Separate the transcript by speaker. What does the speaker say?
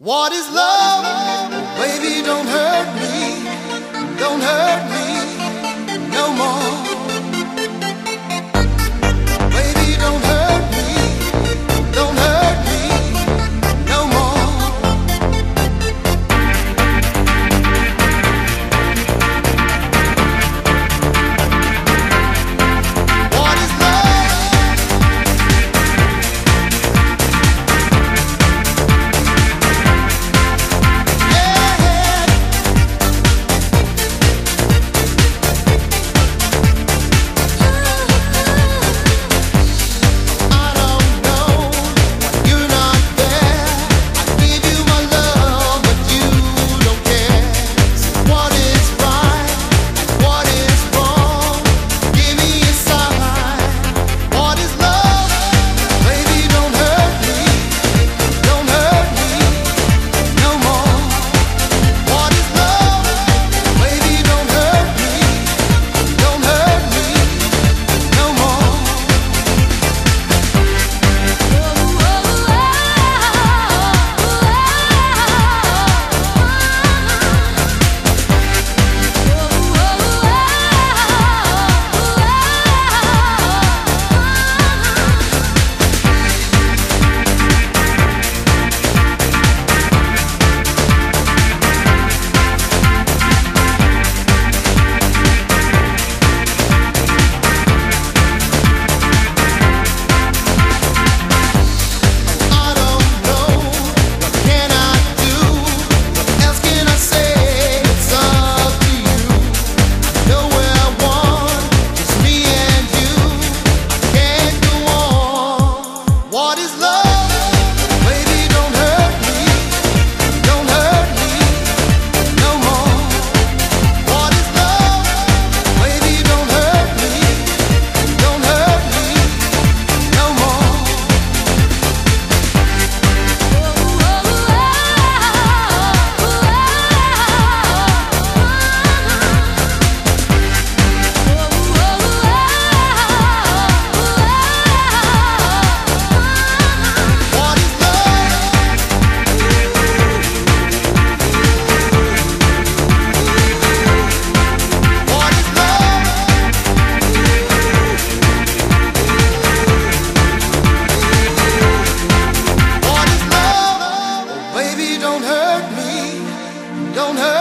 Speaker 1: What is love? Baby, don't hurt me no more. Baby, don't hurt me no more. What is love? Yeah. I don't know, you're not there. I give you my love, but you don't care. So what is right and what is wrong? Give me a sign. What is love? Baby, don't hurt me no more. What is love? Baby, don't hurt me no more. I don't know, what can I do? What else can I say? It's up to you. I know where I want, it's me and you. I can't go on. What is love? Baby, don't hurt me no more. What is love? Baby, don't hurt me no more. What is love? What is love? What is love? Oh, baby, don't hurt me